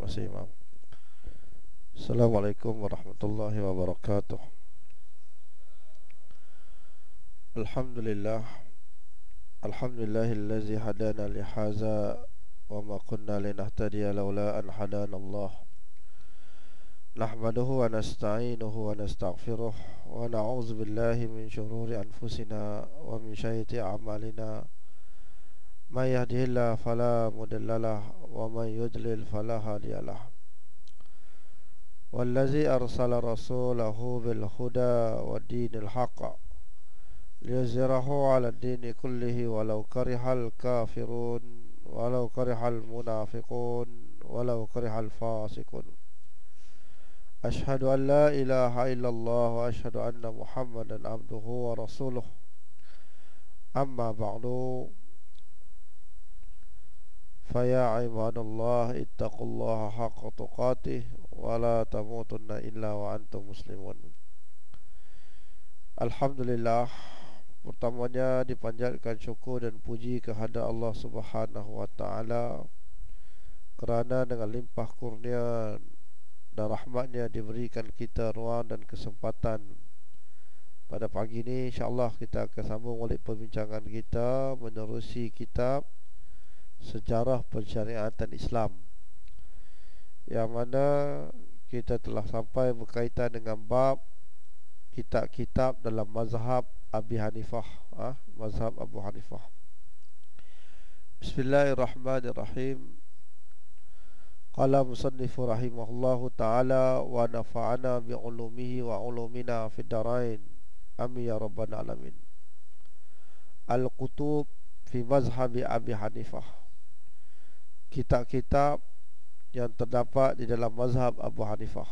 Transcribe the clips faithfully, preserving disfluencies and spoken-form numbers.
kasih Imam. Assalamualaikum warahmatullahi wabarakatuh. Alhamdulillah. Alhamdulillahillazi hadana lihaza wa ma kunna linahtadiya laula an hadana Allah. Nahmaduhu wa nasta'inuhu wa nastaghfiruh wa na'udzu billahi min shururi anfusina wa min sayyiati a'malina. May yahdihillahu fala mudilla lahu wa may yudlil fala hadiya lahu. Wallazi arsala rasulahu bil huda wa dinil haqq liyuzhirahu 'ala ad-dini kullihi walau karihal kafirun walau karihal munafiqun walau karihal fasiqun. Ashhadu an la ilaha illallah wa ashhadu anna Muhammadan abduhu wa rasuluh. Amma ba'du. Faya ibadallah ittaqullaha haqqa tuqatih wa la tamutunna illa wa antum muslimun. Alhamdulillah, pertamanya dipanjatkan syukur dan puji kehadrat Allah Subhanahu wa taala kerana dengan limpah kurnia dan rahmatnya diberikan kita ruang dan kesempatan pada pagi ini. InsyaAllah kita akan sambung balik perbincangan kita menerusi kitab Sejarah Pensyariatan Islam, yang mana kita telah sampai berkaitan dengan bab kitab-kitab dalam mazhab Abi Hanifah, ah, mazhab Abu Hanifah. Bismillahirrahmanirrahim. Qala musannifu rahimahullahu ta'ala wa nafa'ana bi'ulumihi wa ulumina fid darain. Amin ya rabbal alamin. Al-Qutub fi mazhabi Abi Hanifah. Kitab-kitab yang terdapat di dalam mazhab Abu Hanifah.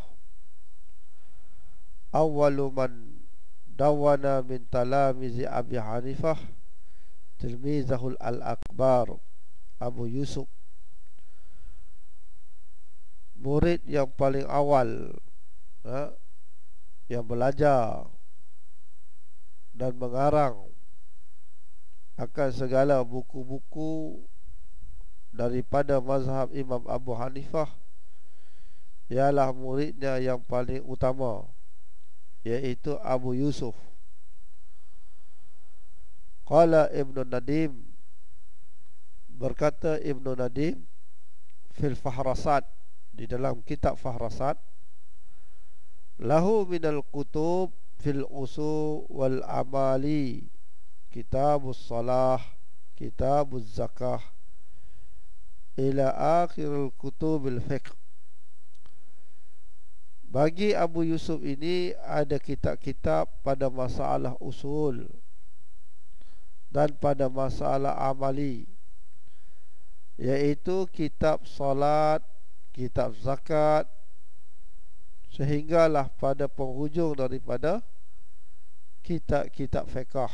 Awwalu man dawana min talamizi Abi Hanifah tilmizahul al-akbar Abu Yusuf. Murid yang paling awal, ha, yang belajar dan mengarang akan segala buku-buku daripada mazhab Imam Abu Hanifah ialah muridnya yang paling utama, iaitu Abu Yusuf. Qala Ibn Nadim, berkata Ibn Nadim fil Fahrasat, di dalam kitab Fahrasat, lahu minal kutub fil usul wal amali kitabus salah, kitabuz zakah, ila akhirul kutubil fiqh. Bagi Abu Yusuf ini ada kitab-kitab pada masalah usul dan pada masalah amali, iaitu kitab salat, kitab zakat, sehinggalah pada penghujung daripada kitab-kitab fiqh.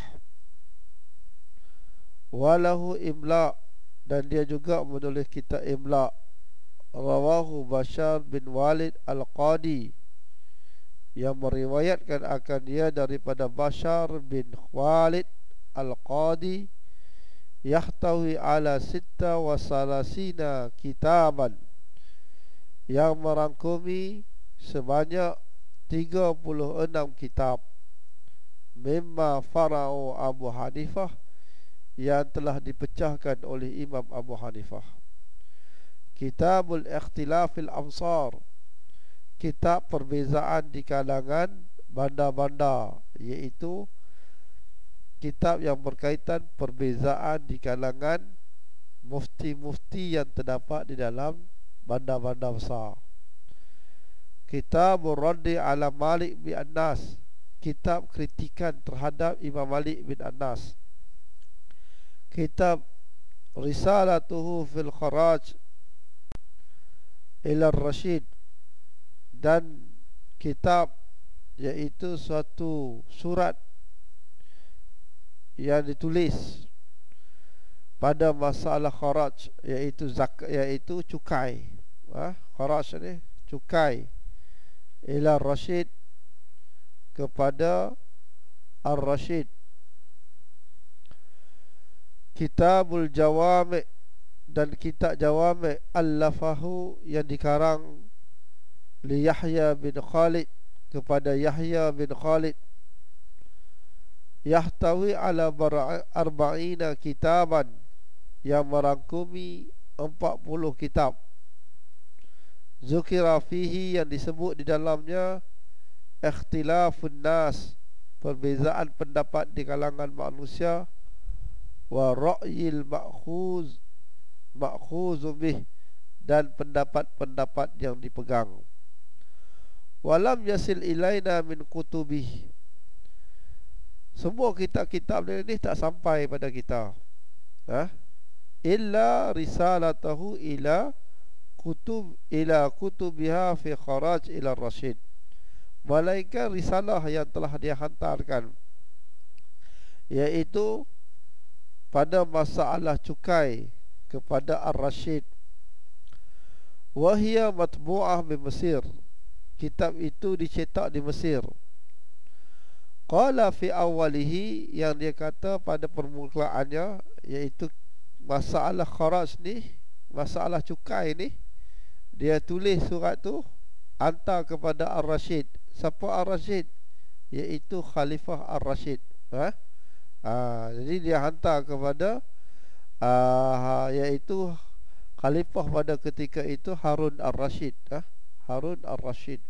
Walahu imla', dan dia juga menulis kitab imla'. Rawahu Bashar bin Walid Al-Qadi, yang meriwayatkan akan dia daripada Bashar bin Walid Al-Qadi, yahtawi ala sitta wa salasina kitaban, yang merangkumi sebanyak tiga puluh enam kitab, mimma fara'u Abu Hanifah, yang telah dipecahkan oleh Imam Abu Hanifah. Kitabul Ikhtilafil Amsar, kitab perbezaan di kalangan bandar-bandar, iaitu kitab yang berkaitan perbezaan di kalangan mufti-mufti yang terdapat di dalam bandar-bandar besar. Kitabul Raddi ala Malik bin Anas, kitab kritikan terhadap Imam Malik bin Anas. Kitab Risalatuhu fil Kharaj ila Rashid, dan kitab iaitu suatu surat yang ditulis pada masalah kharaj, iaitu zakat, iaitu cukai, ha? Kharaj ni cukai, ila Rashid, kepada Ar-Rashid. Kitabul Jawami', dan kitab Jawami' Al-Lafahu yang dikarang li Yahya bin Khalid, kepada Yahya bin Khalid, yahtawi ala arba'ina kitaban, yang merangkumi empat puluh kitab. Zukira fihi, yang disebut di dalamnya ikhtilafun nas, perbezaan pendapat di kalangan manusia, wa ra'yil ma'khuz ma'khuzu bih, dan pendapat-pendapat yang dipegang. Walam yasil ilaina min kutubih, semua kitab-kitab ini tak sampai pada kita, ha? Illa risalatahu ila kutub ila kutubiha fi kharaj ila rasyid, melainkan risalah yang telah dia hantarkan, iaitu pada masalah cukai kepada Ar-Rasyid. Wahia matbu'ah di Mesir, kitab itu dicetak di Mesir. Qala fi awalihi, yang dia kata pada permulaannya, iaitu masalah kharaj ni, masalah cukai ni, dia tulis surat tu hantar kepada Ar-Rasyid. Siapa Ar-Rasyid? Iaitu Khalifah Ar-Rasyid, ha? Ha, jadi dia hantar kepada uh, iaitu Khalifah pada ketika itu Harun Ar-Rasyid, ha? Harun Ar-Rasyid.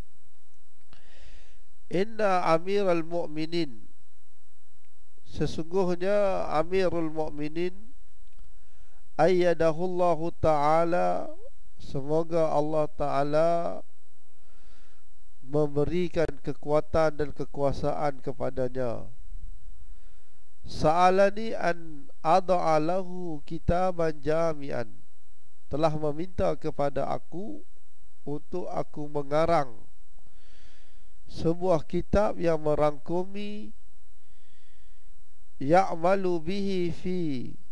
Inna Amirul Mu'minin, sesungguhnya Amirul Mu'minin, ayyadahullahu ta'ala, semoga Allah Ta'ala memberikan kekuatan dan kekuasaan kepadanya. Sa'alani an ada'alahu kitaban jami'an, telah meminta kepada aku untuk aku mengarang sebuah kitab yang merangkumi ya'malu bihi fi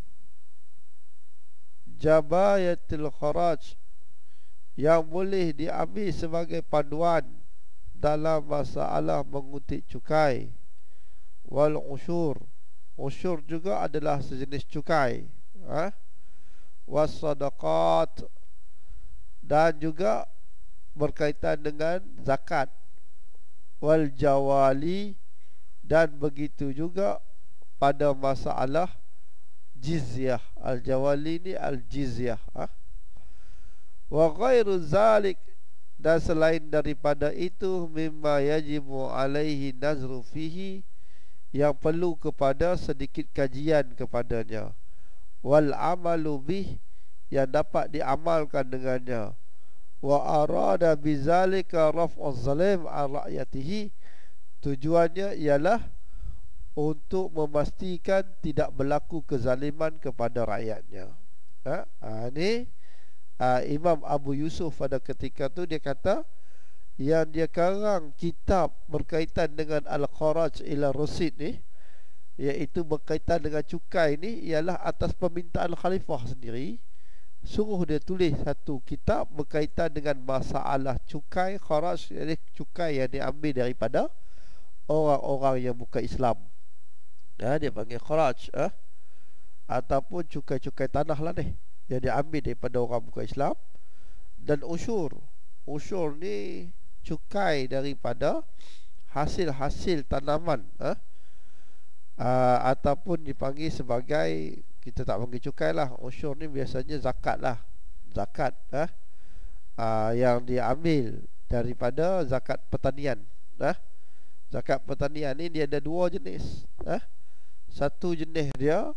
jabayatil kharaj, yang boleh diambil sebagai panduan dalam masalah mengutik cukai, wal usyur, usyur juga adalah sejenis cukai, ha? Was sadaqat, dan juga berkaitan dengan zakat, wal jawali, dan begitu juga pada masalah jizyah. Al jawali ni al jizyah, ha? Wa ghairu zalik, dan selain daripada itu, mimma yajibu alaihi nazru fihi, yang perlu kepada sedikit kajian kepadanya, wal amalu bih, yang dapat diamalkan dengannya, wa arada bizalika raf'uz zalim an ra'yatihi, tujuannya ialah untuk memastikan tidak berlaku kezaliman kepada rakyatnya, ha? Ha, ni ha, Imam Abu Yusuf pada ketika tu dia kata yang dia karang kitab berkaitan dengan Al-Kharaj ila Rasid ni, iaitu berkaitan dengan cukai ni, ialah atas permintaan Khalifah sendiri. Suruh dia tulis satu kitab berkaitan dengan masalah cukai kharaj, iaitu cukai yang diambil daripada orang-orang yang bukan Islam, ha, dia panggil kharaj, ha? Ataupun cukai-cukai tanah lah ni, yang diambil daripada orang bukan Islam. Dan usyur, usyur ni cukai daripada hasil-hasil tanaman, ha? Uh, ataupun dipanggil sebagai, kita tak panggil cukai lah, usyur ni biasanya zakat lah, zakat, ha? uh, yang diambil daripada zakat pertanian, ha? Zakat pertanian ni dia ada dua jenis, ha? Satu jenis dia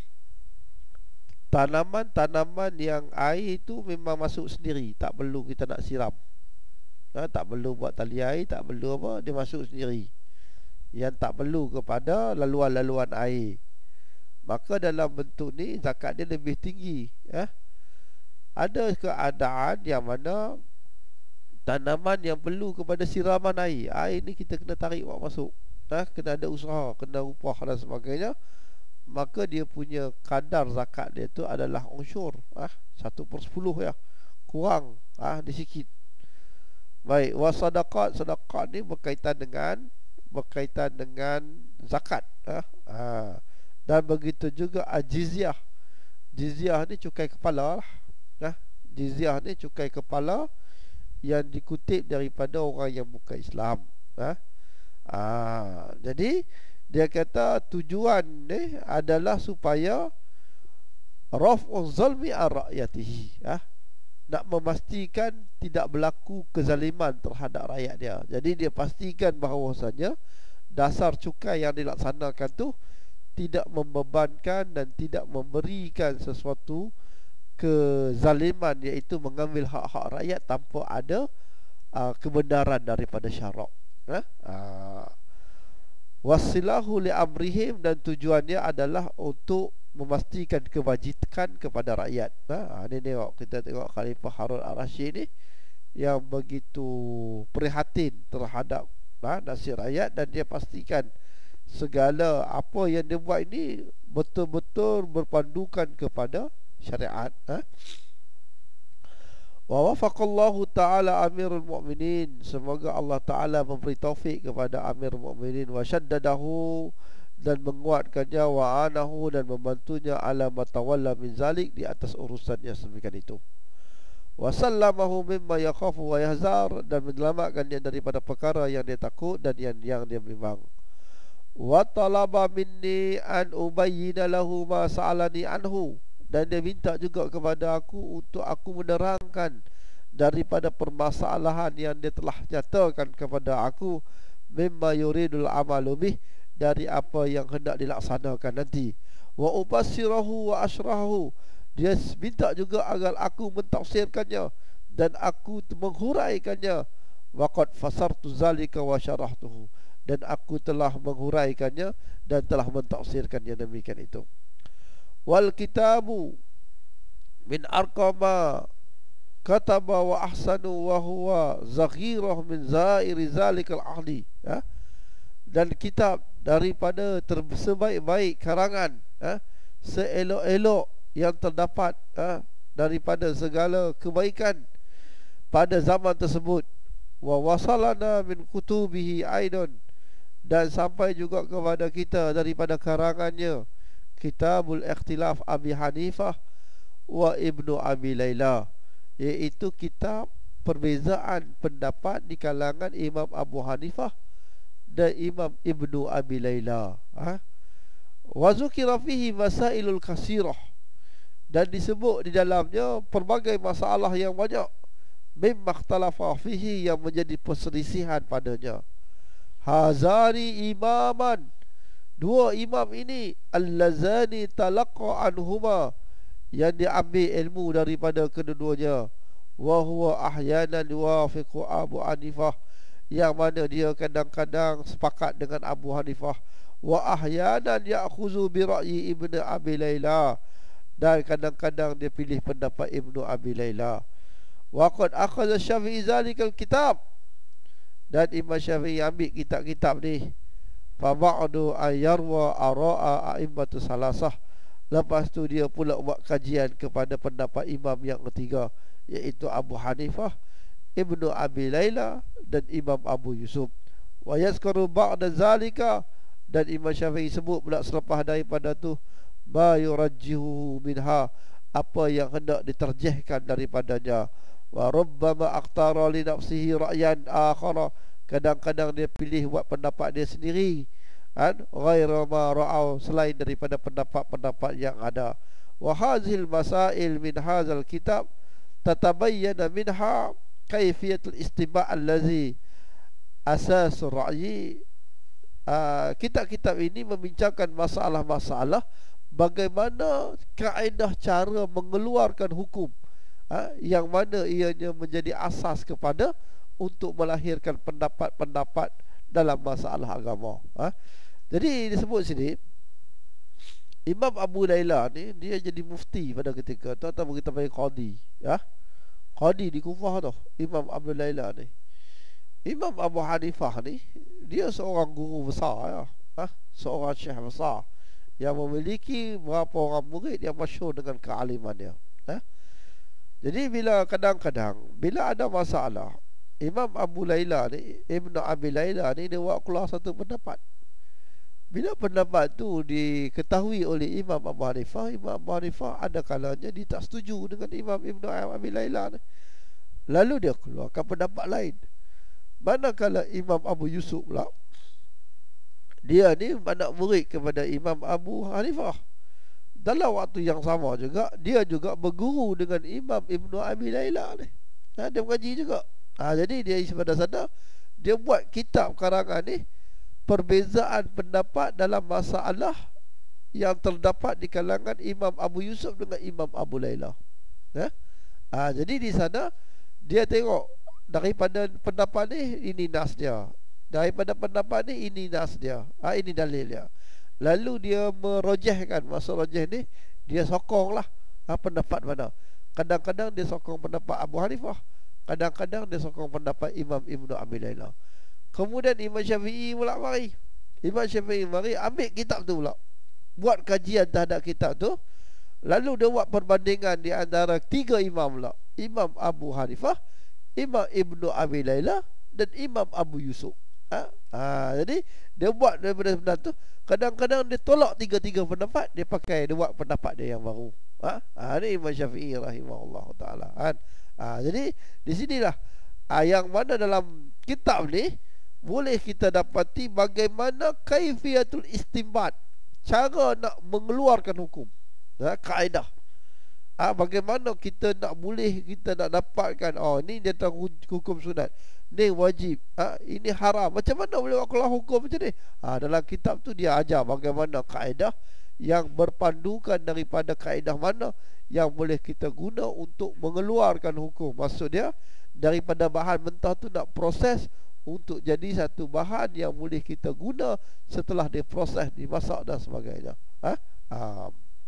tanaman-tanaman yang air itu memang masuk sendiri, tak perlu kita nak siram, ha? Tak perlu buat tali air, tak perlu apa, dia masuk sendiri, yang tak perlu kepada laluan-laluan air. Maka dalam bentuk ni zakat dia lebih tinggi, eh? Ada keadaan yang mana tanaman yang perlu kepada siraman air, air ni kita kena tarik buat masuk, eh? Kena ada usaha, kena upah dan sebagainya. Maka dia punya kadar zakat dia tu adalah usyur, eh? Satu per sepuluh ya, kurang, ah, dia sikit. Baik, wasadaqat, sadaqat ni berkaitan dengan berkaitan dengan zakat, ha? Ha. Dan begitu juga jizyah. Jizyah ni cukai kepala lah. Nah, jizyah ni cukai kepala yang dikutip daripada orang yang bukan Islam. Nah. Ah, jadi dia kata tujuan ni adalah supaya raf'uz zalmi ar-ra'yatihi, ah, nak memastikan tidak berlaku kezaliman terhadap rakyat dia. Jadi dia pastikan bahawasanya dasar cukai yang dilaksanakan tu tidak membebankan dan tidak memberikan sesuatu kezaliman, iaitu mengambil hak-hak rakyat tanpa ada uh, kebenaran daripada syarak. Ha? Uh, wasilahu li amrihim, dan tujuannya adalah untuk memastikan kebajikan kepada rakyat. Ha? Ini tengok, kita tengok Khalifah Harun al-Rashid ni yang begitu prihatin terhadap ha, nasib rakyat, dan dia pastikan segala apa yang dia buat ini betul-betul berpandukan kepada syariat. Ha? Wa wafaqallahu ta'ala amirul mu'minin, semoga Allah Ta'ala memberi taufik kepada amirul mu'minin, wa syaddadahu, dan menguatkannya, wa anahu, dan membantunya, ala matawalla min zalik, di atas urusannya sedemikian itu, wa sallamahu mimma yakhafu wa yahzar, dan menyelamatkannya daripada perkara yang dia takut dan yang, yang dia bimbang. Wa talaba minni an ubayyina lahu ma sa'alani anhu, dan dia minta juga kepada aku untuk aku menerangkan daripada permasalahan yang dia telah nyatakan kepada aku, mimma yuridul amalu bih, dari apa yang hendak dilaksanakan nanti. Wa ubassirahu wa asyrahu, dia minta juga agar aku mentafsirkannya dan aku menghuraikannya. Wa qad fasartu zalika wa syarahtuhu, dan aku telah menghuraikannya dan telah mentafsirkannya, demikian itu. Wal kitabu min arqama kataba wa ahsanu wa huwa zaghirah min zairi zalikal ahli, ya? Dan kitab daripada sebaik-baik karangan, ya? Seelok-elok yang terdapat, ya? Daripada segala kebaikan pada zaman tersebut. Wa wasalana min kutubihi aidan, dan sampai juga kepada kita daripada karangannya Kitabul Ikhtilaf Abi Hanifah wa Ibnu Abi Layla, iaitu kitab perbezaan pendapat di kalangan Imam Abu Hanifah dan Imam Ibnu Abi Layla. Ha? Wa zukira fihi masailul kasirah, dan disebut di dalamnya pelbagai masalah yang banyak, mimma ikhtalafa fihi, yang menjadi perselisihan padanya. Hazari imaman, dua imam ini, allazani talaqa anhuma, yang diambil ilmu daripada kedua-duanya, wa huwa ahyanan yuwafiqu Abu Hanifah, yang mana dia kadang-kadang sepakat dengan Abu Hanifah, wa ahyanan ya'khuzu bi ra'yi Ibnu Abi Layla, dan kadang-kadang dia pilih pendapat Ibnu Abi Layla. Wa qad akhadha Syafi'i zalikal kitab, dan Imam Syafi'i ambil kitab-kitab ni. Fa ba'du ayarwa ara'a a'immatu salasah, lepas tu dia pula buat kajian kepada pendapat imam yang ketiga, iaitu Abu Hanifah, Ibnu Abi Layla, dan Imam Abu Yusuf. Wa yazkaru ba'da zalika, dan Imam Syafi'i sebut pula selepas daripada tu, ma yurajjihu minha, apa yang hendak diterjihkan daripadanya. Wa rubbama aqtara li nafsihi ra'yan akhara, kadang-kadang dia pilih buat pendapat dia sendiri, kan, ghairu ma ra'au, selain daripada pendapat-pendapat yang ada. Wa hazil masail min hadzal kitab tatabayyana minha kaifiyatul istima' allazi asasur ra'yi. Uh, kitab-kitab ini membincangkan masalah-masalah bagaimana kaedah cara mengeluarkan hukum, uh, yang mana ianya menjadi asas kepada untuk melahirkan pendapat-pendapat dalam masalah agama. Ha? Jadi disebut sini Imam Abu Layla ni dia jadi mufti pada ketika tu, atau kita panggil qadi, ya. Qadi di Kufah tu, Imam Abu Layla ni. Imam Abu Hanifah ni dia seorang guru besar, ya. Ha? Seorang syekh besar yang memiliki berapa orang murid yang masyhur dengan kealimannya. Ha? Jadi bila kadang-kadang bila ada masalah, Imam Abu Layla ni, Ibnu Abi Layla ni, dia buat keluar satu pendapat. Bila pendapat tu diketahui oleh Imam Abu Hanifah, Imam Abu Hanifah ada kalanya dia tak setuju dengan Imam Ibn Abi Layla ni. Lalu dia keluarkan pendapat lain. Manakala Imam Abu Yusuf pula, dia ni anak murid kepada Imam Abu Hanifah. Dalam waktu yang sama juga, dia juga berguru dengan Imam Ibn Abi Layla ni. Ha, dia mengaji juga. Ha, jadi dia pada sana dia buat kitab karangan ni, perbezaan pendapat dalam masalah yang terdapat di kalangan Imam Abu Yusuf dengan Imam Abu Layla. Ha? Ha, jadi di sana dia tengok daripada pendapat ni, ini nas dia. Daripada pendapat ni, ini nas dia. Ha, ini dalil dia. Lalu dia merojehkan. Maksud rojeh ni, dia sokonglah ha, pendapat mana. Kadang-kadang dia sokong pendapat Abu Hanifah, kadang-kadang dia sokong pendapat Imam Ibn Abi Layla. Kemudian Imam Syafi'i pula mari. Imam Syafi'i mari ambil kitab tu pula, buat kajian terhadap kitab tu. Lalu dia buat perbandingan di antara tiga imam pula, Imam Abu Hanifah, Imam Ibn Abi Layla dan Imam Abu Yusuf. Ha? Ha, jadi dia buat daripada benda tu. Kadang-kadang dia tolak tiga-tiga pendapat, dia pakai, dia buat pendapat dia yang baru. Ha? Ha, ini Imam Syafi'i rahimahullah ta'ala. Ha? Ha, jadi di sinilah ha, yang mana dalam kitab ni boleh kita dapati bagaimana kaifiatul istinbat, cara nak mengeluarkan hukum, ha, kaedah. Ha, bagaimana kita nak boleh kita nak dapatkan, oh ni dia tahu hukum sunat, ni wajib, ha, ini haram. Macam mana boleh keluar hukum macam ni? Ha, dalam kitab tu dia ajar bagaimana kaedah yang berpandukan daripada kaedah mana yang boleh kita guna untuk mengeluarkan hukum. Maksud dia daripada bahan mentah tu nak proses untuk jadi satu bahan yang boleh kita guna setelah diproses, dimasak dan sebagainya. Ha? Ha.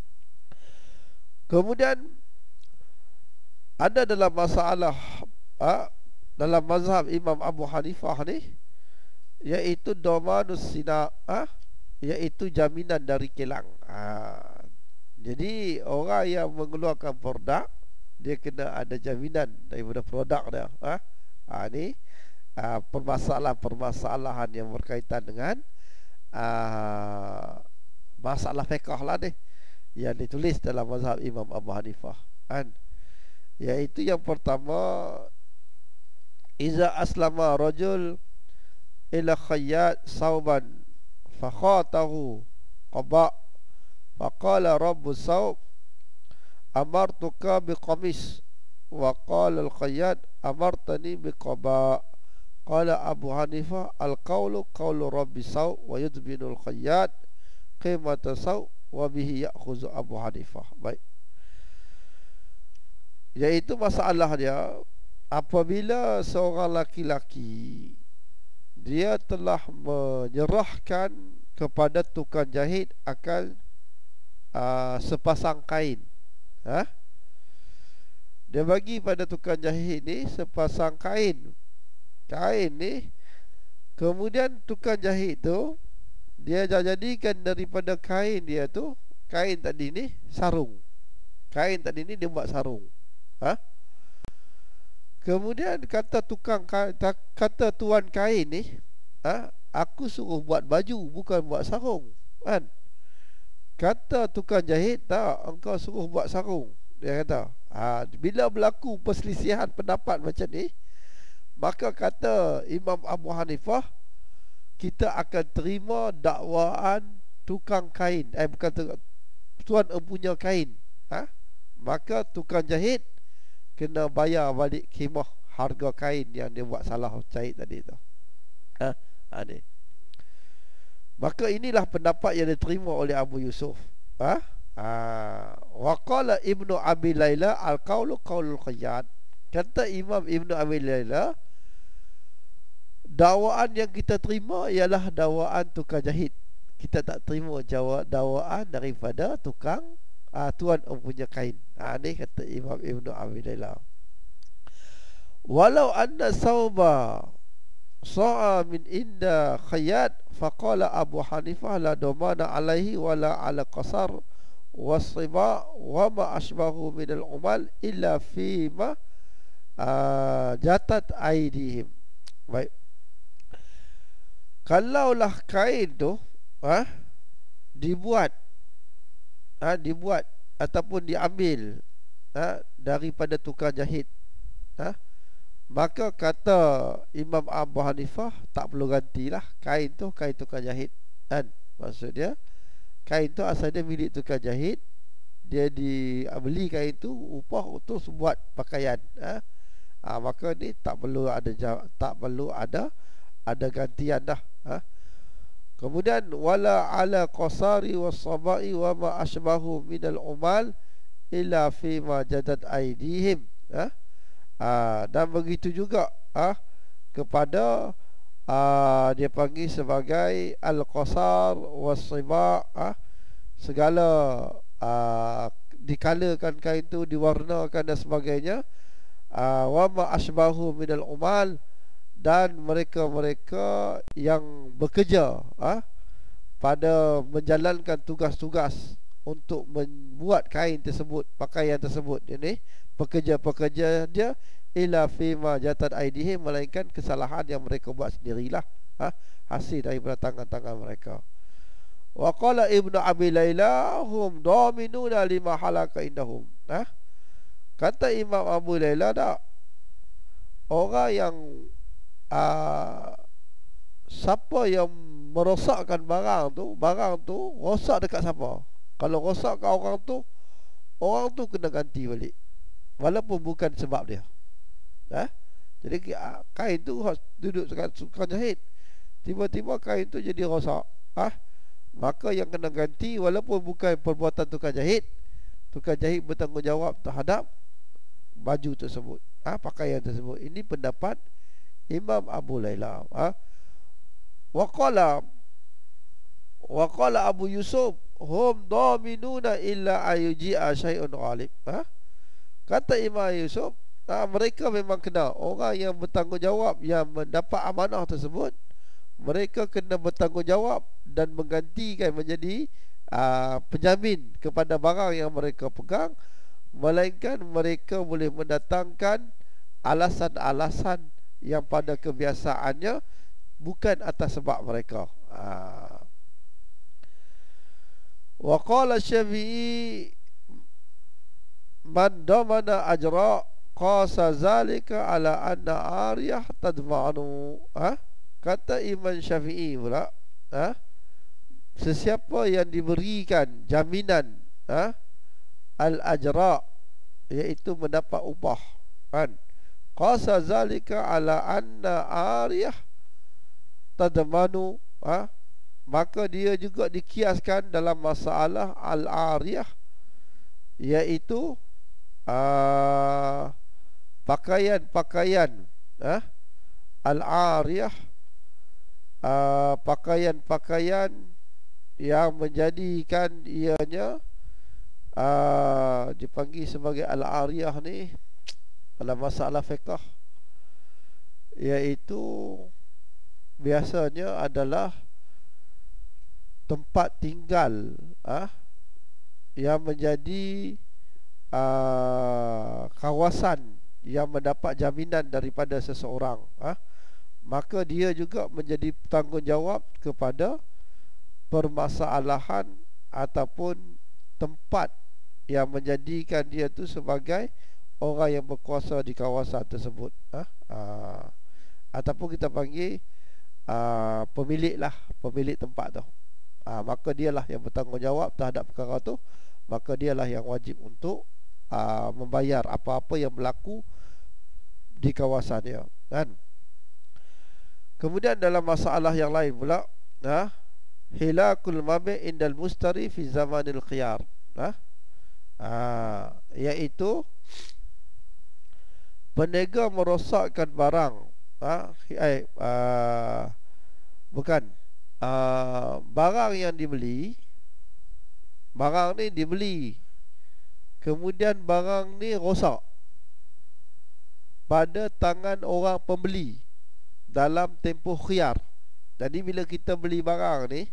Kemudian ada dalam masalah ha, dalam mazhab Imam Abu Hanifah ni, iaitu domanus sina, ha, iaitu jaminan dari kilang. Ha. Jadi orang yang mengeluarkan produk, dia kena ada jaminan daripada produk dia. Ha? Ha, ni Uh, permasalahan-permasalahan yang berkaitan dengan uh, masalah fiqh lah ni, yang ditulis dalam mazhab Imam Abu Hanifah kan? Iaitu yang pertama, iza aslama rajul ila khayyat sauban fakhatahu qaba faqala rabbus saub amartuka biqamis wa qala al-khayyat amartani biqaba. Qala Abu Hanifah al-qawlu qawlu rabbi saw wa yudbinul khayyat qimata saw wa bihi ya'khuzu Abu Hanifah. Baik, iaitu masalah dia, apabila seorang laki-laki dia telah menyerahkan kepada tukang jahit akan uh, sepasang kain, ha? Dia bagi pada tukang jahit ni sepasang kain. Kain ni, kemudian tukang jahit tu dia jadikan daripada kain dia tu, kain tadi ni sarung. Kain tadi ni dia buat sarung. Ha? Kemudian kata tukang kata tuan kain ni, ha, aku suruh buat baju, bukan buat sarung. Kan? Kata tukang jahit, tak, engkau suruh buat sarung. Dia kata, ha, bila berlaku perselisihan pendapat macam ni, maka kata Imam Abu Hanifah, kita akan terima dakwaan tukang kain, eh bukan tuan empunya kain, ha? Maka tukang jahit kena bayar balik khimah harga kain yang dia buat salah jahit tadi tu. Ha? Ha, ni. Maka inilah pendapat yang diterima oleh Abu Yusuf. Ha? Ha. Wa qala Ibnu Abi Layla al-qawlu qawlul khayyat. Kata Imam Ibnu Abi Layla, dakwaan yang kita terima ialah dakwaan tukang jahit. Kita tak terima jawab dakwaan daripada tukang uh, tuan empunya kain. Ha, ni kata Imam Ibnu Abi Layla. Walau anna sauba sa'a min inda khayyat faqala Abu Hanifah la domana alaihi wala ala qasar wasiba wa ma ashbahu min al-umal illa fima uh, jatat aidihim. Baik, kalaulah kain tu, ha, dibuat ha, dibuat ataupun diambil ha, daripada tukang jahit, ha, maka kata Imam Abu Hanifah tak perlu gantilah kain tu, kain tukang jahit kan. Maksud dia kain tu asal dia milik tukang jahit, dia dibeli kain tu upah untuk buat pakaian, ha? Ha, maka ni tak perlu ada tak perlu ada ada gantian dah, ha? Kemudian wala ala qasari was-sabai wa ma asbahu minal umal illa fi ma jadat aidihim, ha? Ha, dan begitu juga ha, kepada ha, dia panggil sebagai al-qasar was-siba, ha? Segala ha, dikalakan kain tu, diwarnakan dan sebagainya, uh, wa ma asbahu minal umal, dan mereka-mereka yang bekerja uh, pada menjalankan tugas-tugas untuk membuat kain tersebut, pakaian tersebut. Ini pekerja-pekerja dia ila fima jatat aidihim, melainkan kesalahan yang mereka buat sendirilah, uh, hasil daripada tangan-tangan mereka. Wa qala Ibnu Abi Laila hum dominuna lima halaka indahum, uh, kata Imam Abu Laila dak, orang yang uh, siapa yang merosakkan barang tu, barang tu rosak dekat siapa? Kalau rosak kat orang tu, orang tu kena ganti balik, walaupun bukan sebab dia, ha? Jadi kain tu duduk dekat tukang jahit, tiba-tiba kain tu jadi rosak, ha? Maka yang kena ganti walaupun bukan perbuatan tukang jahit, tukang jahit bertanggungjawab terhadap baju tersebut, ha, pakaian tersebut. Ini pendapat Imam Abu Laila, ha. Waqala Waqala Abu Yusuf hum dominuna illa ayuji'a syai'un ghalib, ha? Kata Imam Yusuf, ha, mereka memang kena, orang yang bertanggungjawab yang mendapat amanah tersebut, mereka kena bertanggungjawab dan menggantikan menjadi uh, penjamin kepada barang yang mereka pegang, melainkan mereka boleh mendatangkan alasan-alasan yang pada kebiasaannya bukan atas sebab mereka. uh. Wa qala Syafi'i man damana ajra qasa zalika ala anna ariyah tadma'anu, ha? Kata Imam Syafi'i pula, ha? Sesiapa yang diberikan jaminan, ha? Al-ajra, iaitu mendapat upah, kan? Qasa zalika ala anna ariyah tadmanu, ha? Maka dia juga dikiaskan dalam masalah al-ariyah, iaitu uh, pakaian-pakaian, ha? Al-ariyah, uh, pakaian-pakaian yang menjadikan ianya uh, dipanggil sebagai al-ariyah ni dalam masalah fiqh, iaitu biasanya adalah tempat tinggal, ah, yang menjadi uh, kawasan yang mendapat jaminan daripada seseorang, ah, maka dia juga menjadi tanggungjawab kepada permasalahan ataupun tempat yang menjadikan dia tu sebagai orang yang berkuasa di kawasan tersebut, ah, ah, ataupun kita panggil uh, pemilik lah, pemilik tempat tu. Ha, maka dialah yang bertanggungjawab terhadap perkara tu, maka dialah yang wajib untuk uh, membayar apa-apa yang berlaku di kawasan dia, kan? Kemudian dalam masalah yang lain pula, ha, hilakul mabi' indal mustari fi zamanil khiyar, ha? Ha, iaitu peniaga merosakkan barang, ha, eh, uh, bukan Uh, barang yang dibeli, barang ni dibeli, kemudian barang ni rosak pada tangan orang pembeli dalam tempoh khiyar. Jadi bila kita beli barang ni,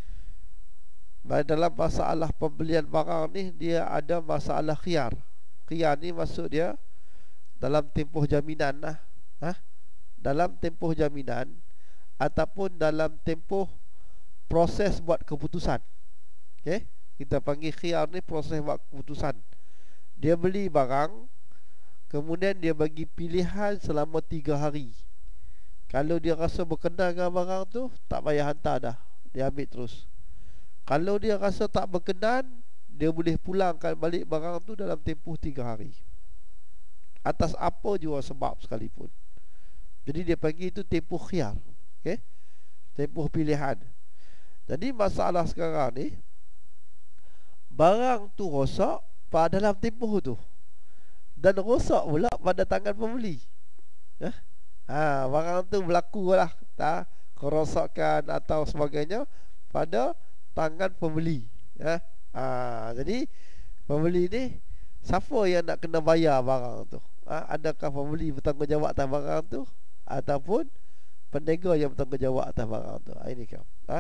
dalam masalah pembelian barang ni, dia ada masalah khiyar. Khiyar ni maksud dia dalam tempoh jaminan lah, ha? Dalam tempoh jaminan ataupun dalam tempoh proses buat keputusan. Okey, kita panggil khiyar ni proses buat keputusan. Dia beli barang, kemudian dia bagi pilihan selama tiga hari. Kalau dia rasa berkenan dengan barang tu, tak payah hantar dah, dia ambil terus. Kalau dia rasa tak berkenan, dia boleh pulangkan balik barang tu dalam tempoh tiga hari, atas apa jua sebab sekalipun. Jadi dia panggil itu tempoh khiyar. Okey, tempoh pilihan. Jadi masalah sekarang ni, barang tu rosak pada dalam tempoh tu, dan rosak pula pada tangan pembeli. eh? Ha, barang tu berlaku lah, tak, kerosakan atau sebagainya pada tangan pembeli. eh? Ha, jadi pembeli ni, siapa yang nak kena bayar barang tu? Ha, adakah pembeli bertanggungjawab atas barang tu, ataupun peniaga yang bertanggungjawab atas barang tu? Ha, ini kan. Ha?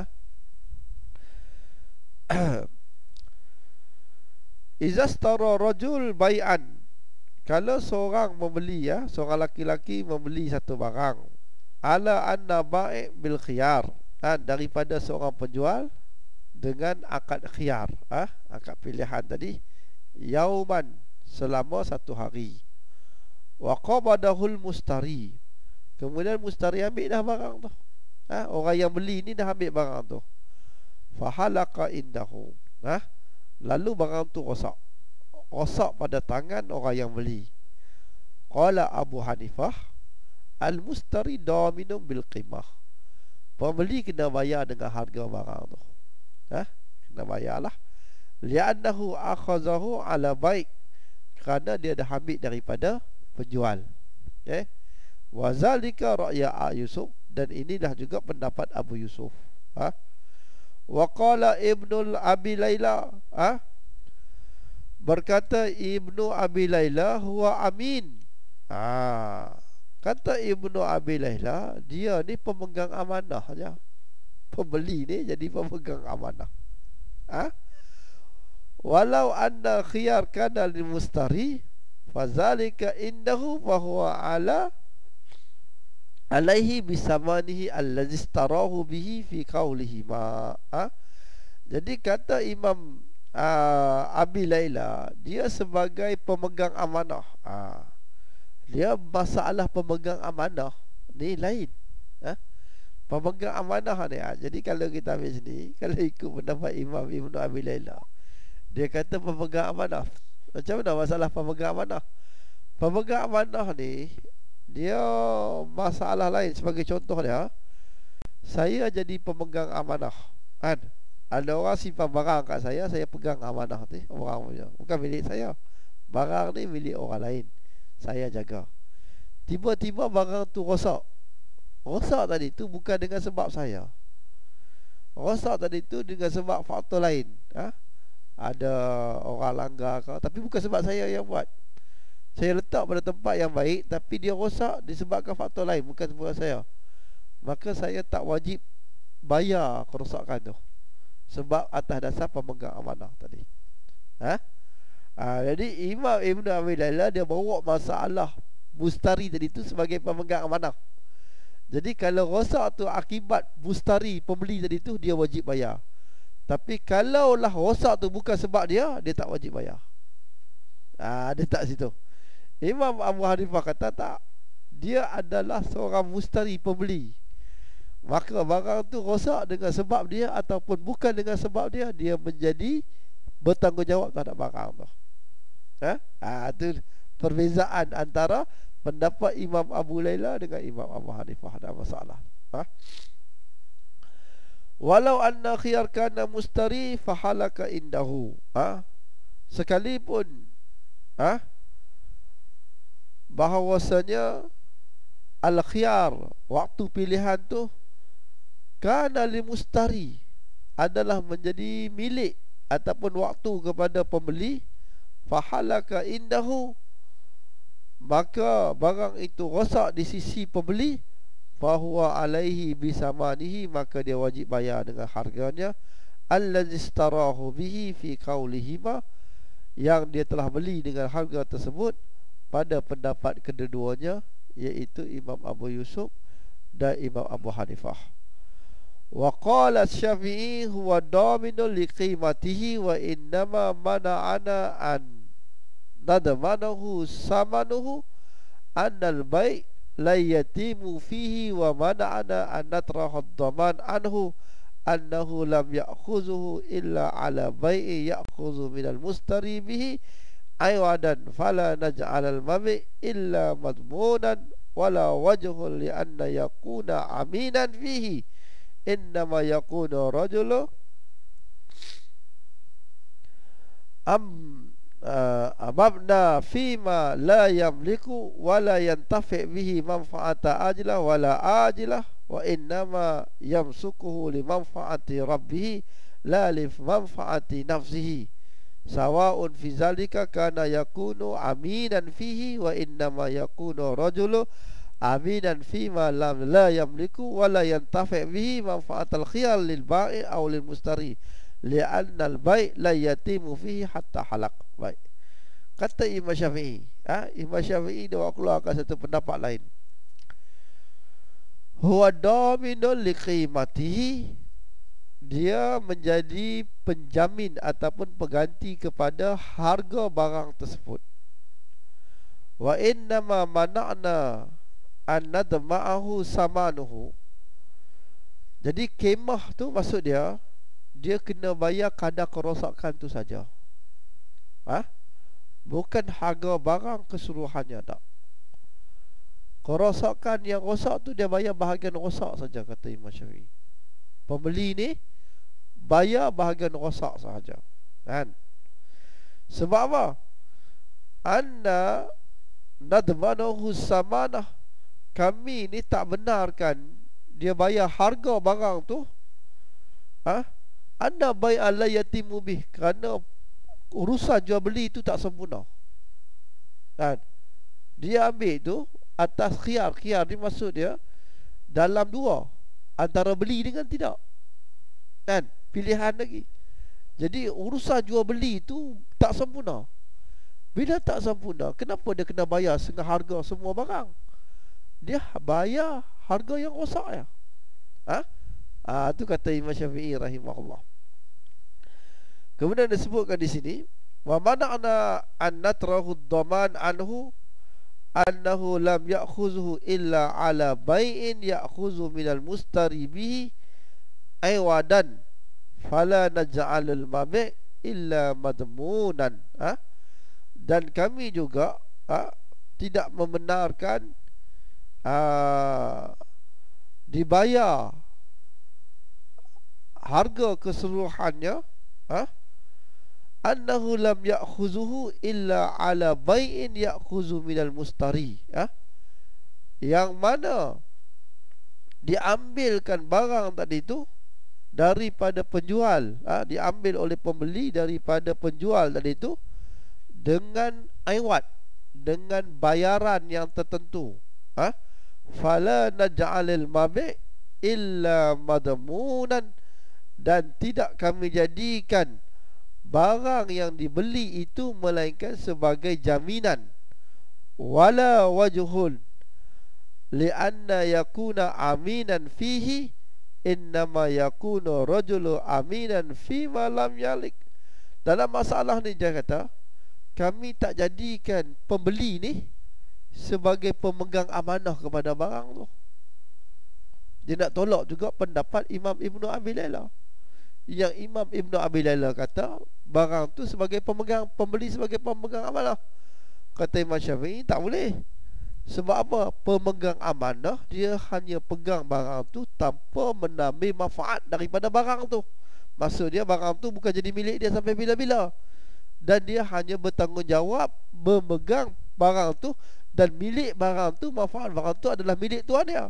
Izastara rajul bai'an, kalau seorang membeli, ya, seorang laki-laki membeli satu barang, ala anna bai' bil khiyar, ha, daripada seorang penjual dengan akad khiyar, ha, akad pilihan tadi, yauman, selama satu hari, wa qabadahul mustari, kemudian mustari ambil dah barang tu, ha, orang yang beli ni dah ambil barang tu, fahalaka indahu, ha, lalu barang tu rosak, rosak pada tangan orang yang beli. Qala Abu Hanifah, al-mustari daminun bil qimah, pembeli kena bayar dengan harga barang tu, ha? Kena bayarlah, li'annahu akhazahu ala baik, kerana dia dah ambil daripada penjual. Okay? Wa zalika ra'ya Yusuf, dan inilah juga pendapat Abu Yusuf. Ha? Wa qala Ibnu Abi Laila, ha? Berkata Ibnu Abi Laila, huwa amin. Ah, kata Ibnu Abi Laila, dia ni pemegang amanah saja. Pembeli ni jadi pemegang amanah. Ah, walau anna khiyar kana lil mustari, fazalika indahu wa huwa ala alaihi bisamanihi allazi istarahu bihi fi qawlihi ma. Ah, jadi kata Imam Uh, Abi Laila, dia sebagai pemegang amanah. uh, Dia masalah pemegang amanah ni lain. uh, Pemegang amanah ni, uh, jadi kalau kita ambil sini, kalau ikut pendapat Imam Ibnu Abi Laila, dia kata pemegang amanah. Macam mana masalah pemegang amanah? Pemegang amanah ni, dia masalah lain. Sebagai contoh dia, saya jadi pemegang amanah, kan? Ada orang simpan barang kat saya, saya pegang amanah tu, orang punya, bukan milik saya. Barang ni milik orang lain, saya jaga. Tiba-tiba barang tu rosak. Rosak tadi tu bukan dengan sebab saya. Rosak tadi tu dengan sebab faktor lain. ha? Ada orang langgar ke, tapi bukan sebab saya yang buat. Saya letak pada tempat yang baik, tapi dia rosak disebabkan faktor lain, bukan sebab saya. Maka saya tak wajib bayar kerosakan tu, sebab atas dasar pemegang amanah tadi. Ha? Ha, jadi Imam Ibn Abi Laila, dia bawa masalah mustari tadi tu sebagai pemegang amanah. Jadi kalau rosak tu akibat mustari, pembeli tadi tu, dia wajib bayar. Tapi kalaulah rosak tu bukan sebab dia, dia tak wajib bayar. ha, Dia tak situ. Imam Abu Hanifah kata tak, dia adalah seorang mustari, pembeli, maka barang tu rosak dengan sebab dia ataupun bukan dengan sebab dia, dia menjadi bertanggungjawab terhadap barang tu. Ha? Ha, itu perbezaan antara pendapat Imam Abu Laila dengan Imam Abu Hanifah dalam masalah. Ha? Walau anna khiyar kana mustari fahalaka indahu. Ha? Sekalipun, ha, bahawasanya al-khiyar, waktu pilihan tu, kana li mustari, adalah menjadi milik ataupun waktu kepada pembeli, fahalaka indahu, maka barang itu rosak di sisi pembeli, fahuwa alaihi bisamanihi, maka dia wajib bayar dengan harganya, allazi istarahu bihi fi qaulihima, yang dia telah beli dengan harga tersebut pada pendapat kedua-duanya, iaitu Imam Abu Yusuf dan Imam Abu Hanifah. Wa qala Syafi'i huwa daminun liqimatihi wa innama mana'ana an nadmanahu samanuhu annal bai' la yatimu fihi wa mana'ana an natrahu ad-daman anhu annahu lam ya'khuzuhu illa ala bai'i ya'khuzu minal mustari bihi aywadan fala naj'al al-mabi' illa madmunan wala wajhun li anna yakuna aminan fihi innama yakunu rajulu am uh, mabna fima la yamliku wala yantafi bihi manfaata ajilah wala ajilah wa innama yamsukuhu li manfaati rabbih la li manfaati nafsihi sawa'un fi zalika kana yakunu aminan fihi wa innama yakunu rajulu aminan fima lam la yamliku wala yantafi bihi manfaatal khiyar lil bai' aw lil mustari li'anna al bai' la yatimu fihi hatta halaq. Baik, kata Imam Syafi'i, ha? Imam Syafi'i dia keluarkan satu pendapat lain. Huwa daminun liqimatihi, dia menjadi penjamin ataupun pengganti kepada harga barang tersebut. Wa innama mana'na an nadma'ahu samanuhu, jadi kemah tu maksud dia dia kena bayar kadar kerosakan tu saja, ha? Bukan harga barang keseluruhannya, tak. Kerosakan yang rosak tu dia bayar bahagian rosak saja, kata Imam Syafi'i. Pembeli ni bayar bahagian rosak sahaja, kan? Sebab apa? Anna nadmanahu samanah, kami ni tak benarkan dia bayar harga barang tu, ha? Anda bayar la yatimu bih, kerana urusan jual beli itu tak sempurna, kan? Dia ambil tu atas khiyar. Khiyar ni maksud dia dalam dua, antara beli dengan tidak, kan? Pilihan lagi. Jadi urusan jual beli itu tak sempurna. Bila tak sempurna, kenapa dia kena bayar setengah harga semua barang? Dia bayar harga yang rosak ya. Ha? Ah, itu kata Imam Syafi'i rahimahullah. Kemudian disebutkan di sini, wa mana'na an natrahu ad-daman anhu annahu lam ya'khuzuhu illa ala bai'in ya'khuzu minal mustari bihi aywadan fala naj'alul mabi' illa madmunan, ha? Dan kami juga, ha, tidak membenarkan uh, dibayar harga keseluruhannya, ha? Annahu lam ya'khuzuhu illa ala bai'in ya'khuzu minal mustari, ha? Yang mana diambilkan barang tadi itu daripada penjual, ha? Diambil oleh pembeli daripada penjual tadi itu dengan aiwat, dengan bayaran yang tertentu, ha? Fala naj'alil mabi' illa madmunan, dan tidak kami jadikan barang yang dibeli itu melainkan sebagai jaminan. Wala wajhun li'anna yakuna aminan fihi innama yakunu rajulu aminan fima lam yalik. Dalam masalah ni dia kata, kami tak jadikan pembeli ni sebagai pemegang amanah kepada barang tu. Dia nak tolak juga pendapat Imam Ibnu Abi Layla, yang Imam Ibnu Abi Layla kata barang tu sebagai pemegang, pembeli sebagai pemegang amanah. Kata Imam Syafi'i tak boleh. Sebab apa? Pemegang amanah dia hanya pegang barang tu tanpa menambil manfaat daripada barang tu. Maksud dia barang tu bukan jadi milik dia sampai bila-bila, dan dia hanya bertanggungjawab memegang barang tu, dan milik barang tu, manfaat barang tu adalah milik tuan dia.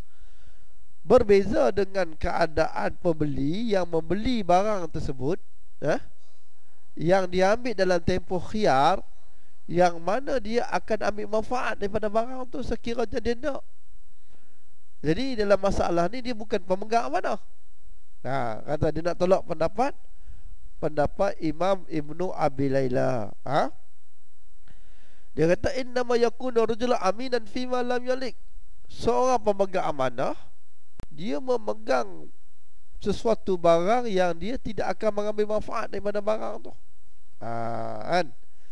Berbeza dengan keadaan pembeli yang membeli barang tersebut, eh, yang diambil dalam tempoh khiyar, yang mana dia akan ambil manfaat daripada barang tu sekiranya dia nak. Jadi dalam masalah ni dia bukan pemegang amanah. Nah, kata dia nak tolak pendapat pendapat Imam Ibnu Abi Layla, ha? Dia kata innama yakunu rajulun aminan fima lam yalik. Seorang pemegang amanah, dia memegang sesuatu barang yang dia tidak akan mengambil manfaat daripada barang tu. Ha, kan?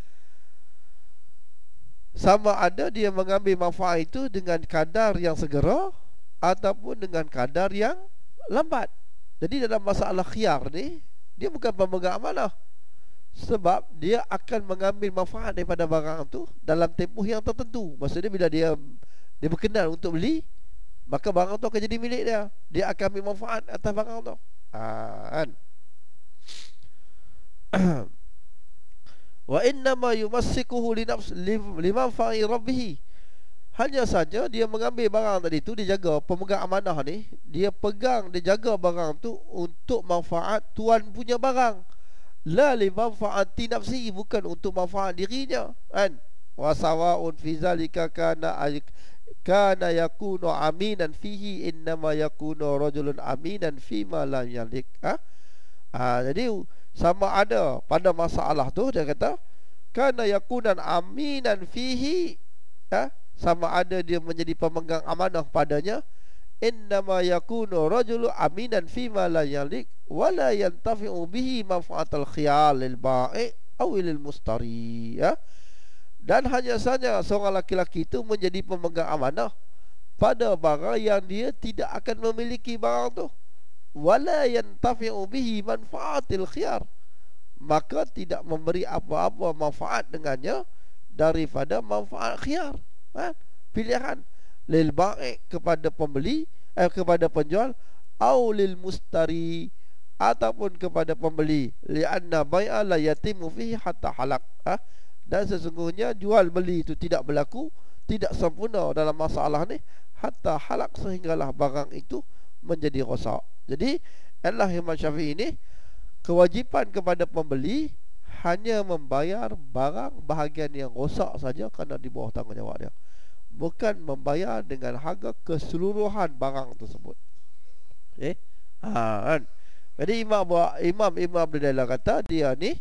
Sama ada dia mengambil manfaat itu dengan kadar yang segera ataupun dengan kadar yang lambat. Jadi dalam masalah khiyar ni, dia bukan pemegang amanah, sebab dia akan mengambil manfaat daripada barang tu dalam tempoh yang tertentu. Maksudnya bila dia dia berkenan untuk beli, maka barang tu akan jadi milik dia. Dia akan ambil manfaat atas barang tu. Ha, kan? Wa innama yumassikuhu li nafs limanfa'i rabbih. Hanya saja dia mengambil barang tadi tu, dia jaga, pemegang amanah ni, dia pegang, dia jaga barang tu untuk manfaat tuan punya barang. La li manfaati nafsi, bukan untuk manfaat dirinya, kan? Wa sawa'un fi zalika kana kana yakunu aminan fihi innama yakunu rajulun aminan fima lam yalik. Ha? Ha, jadi sama ada pada masalah tu dia kata kana yakunan aminan fihi, ha? Sama ada dia menjadi pemegang amanah padanya, innama yakunu rajulu aminan fima la yalik wala yantafi'u bihi manfaatal khiyal lil ba'i aw lil mustari, ya. Dan hanya saja seorang laki-laki itu menjadi pemegang amanah pada barang yang dia tidak akan memiliki barang tu, wala yantafi'u bihi manfaatil khiyar, maka tidak memberi apa-apa manfaat dengannya daripada manfaat khiyar, ha? Pilihan lil ba'i, kepada pembeli, eh, kepada penjual, au lil mustari, ataupun kepada pembeli, li'anna bai'a la yatimu fihi hatta halak, ha? Dan sesungguhnya jual beli itu tidak berlaku, tidak sempurna dalam masalah ni hatta halak, sehinggalah barang itu menjadi rosak. Jadi Allah Imam Syafi'i ini, kewajipan kepada pembeli hanya membayar barang bahagian yang rosak saja kerana di bawah tanggungjawab dia, bukan membayar dengan harga keseluruhan barang tersebut. Eh, ha, kan? Jadi Imam Imam Imam Abdul Dalal kata dia ni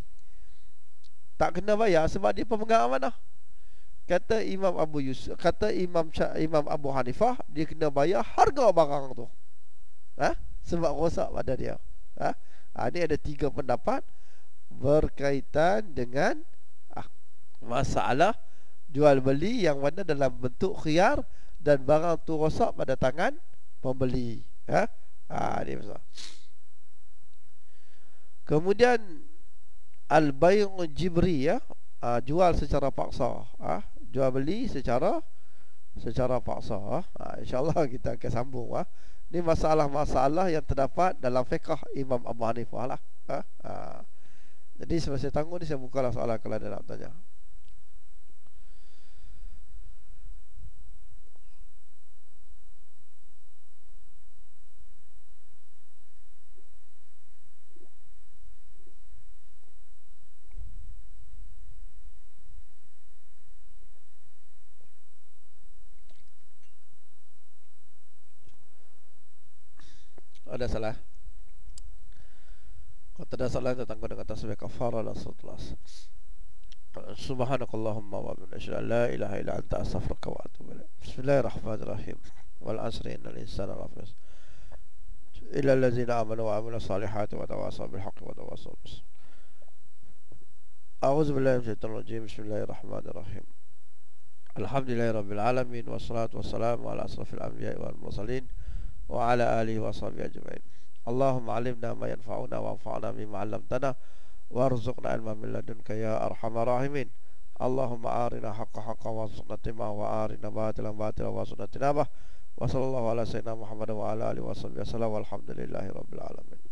tak kena bayar sebab dia pemegang amanah. Kata Imam Abu Yusuf, kata Imam Syah, Imam Abu Hanifah, dia kena bayar harga barang tu, ha? Sebab rosak pada dia, ha? Ha, ini ada tiga pendapat berkaitan dengan ah, masalah jual beli yang mana dalam bentuk khiyar dan barang tu rosak pada tangan pembeli, ha? Ha, ini masalah. Kemudian al-bay'u jibri, ya, ha, jual secara paksa, ha? Jual beli secara secara paksa, ha? InsyaAllah kita akan sambung, ha? Ini masalah-masalah yang terdapat dalam fiqh Imam Abu Hanifah lah, ha? Ha. Jadi sebelum saya tangguh ni, saya bukalah soalan kalau ada nak tanya. Ada salah? Kalau tidak salah, kita tangguh dengan tasbih kafarah dan sutulas. Subhanakallahumma wa bihamdika, la ilaha illa anta, astaghfiruka wa atubu ilaik. Bismillahirrahmanirrahim. Wal asri innal insana lafi khusr illa allazina amanu wa amilus salihati wa tawasaw bil haqqi wa tawasaw bis sabr. A'udzu billahi minasyaitonir rajim. Bismillahirrahmanirrahim. Alhamdulillahirabbil alamin, wassalatu wassalamu ala asrafil anbiya'i wal mursalin wa ala alihi wa sahbihi ajma'in. Allahumma 'allimna ma yanfa'una wa anfa'na bima 'allamtana warzuqna ilman min ladunka ya arhamar rahimin. Allahumma arina haqqa haqqan warzuqna ittiba'ahu wa arina batilan batilan warzuqna ijtinabah. Wa sallallahu ala sayyidina Muhammad wa ala alihi wa sahbihi wasallam. Walhamdulillahi rabbil alamin.